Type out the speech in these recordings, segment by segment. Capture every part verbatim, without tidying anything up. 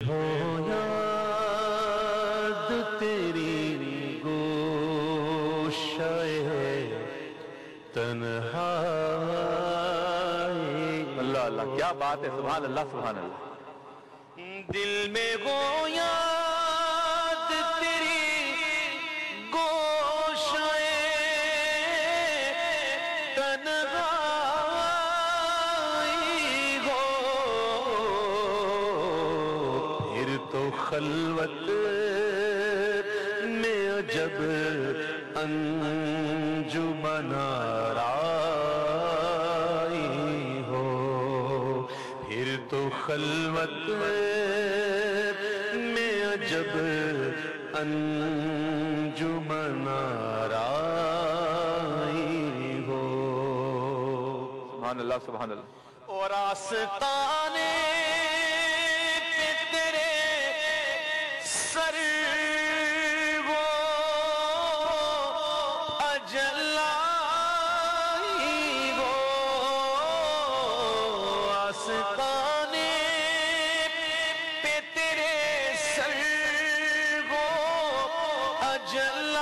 ہو یاد تیری گوشائے تنہائی۔ اللہ اللہ، کیا بات ہے، سبحان اللہ سبحان اللہ۔ دل میں ہو یاد تیری گوشائے تنہائی ہو، پھر تو خلوت میں عجب انجمن آرائی ہو، پھر تو خلوت میں عجب انجمن آرائی ہو۔ سبحان اللہ سبحان اللہ۔ اور آستانے پہ تیرے سر وہ اجل آئی ہو، آستانے پہ تیرے سر وہ اجل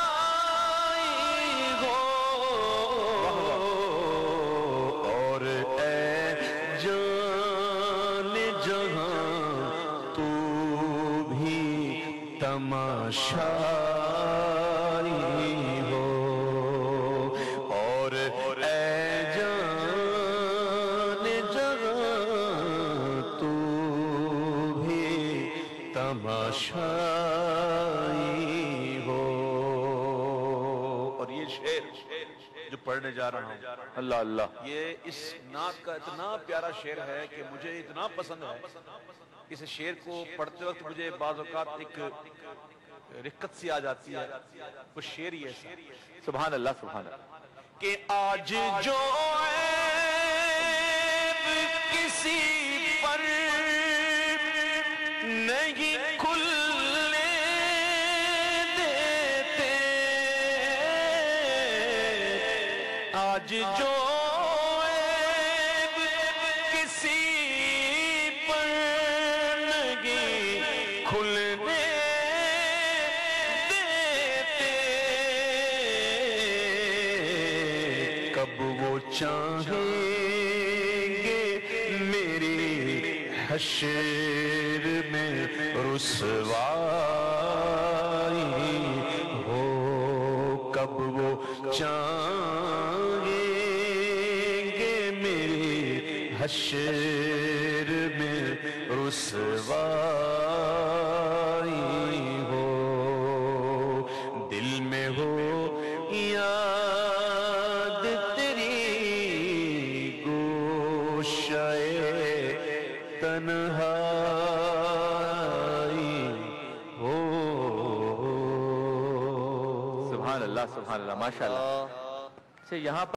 آئی ہو، اور اے جان جہاں تو بھی تماشائی ہو، اور اے جان جہاں تو بھی تماشائی ہو۔ اور یہ شعر جو پڑھنے جا رہا ہوں، اللہ اللہ، یہ اس نعت کا اتنا پیارا شعر ہے کہ مجھے اتنا پسند ہے، اس شعر کو پڑھتے وقت مجھے بعض اوقات ایک رقت سی آ جاتی ہے۔ وہ شعر ہی ایسا سبحان اللہ سبحان اللہ۔ کہ آج جو عیب کسی پر نہیں کھلنے دیتے، آج جو عیب کسی پر نہیں کھلنے دیتے، کب وہ چاہیں گے میری حشر میں رسوائی ہو، کب وہ چاہیں گے میری حشر میں رسوائی ہو، دل میں ہو یاد تیری گوشائے تنہائی ہو۔ سبحان اللہ سبحان اللہ، ماشاءاللہ۔ اچھا، یہاں پر